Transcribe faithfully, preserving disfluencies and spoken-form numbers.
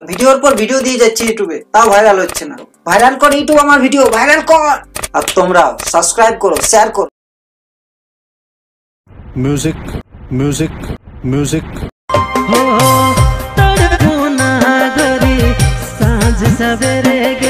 ভিডিওর পর ভিডিও দিয়ে যাচ্ছি ইউটিউবে, তাও ভাইরাল হচ্ছে না। ভাইরাল কর ইউটিউব আমার ভিডিও, ভাইরাল কর। আর তোমরা সাবস্ক্রাইব করো, শেয়ার করো। म्यूजिक म्यूजिक म्यूजिक हो तड़पो ना घरी सांझ सवेरे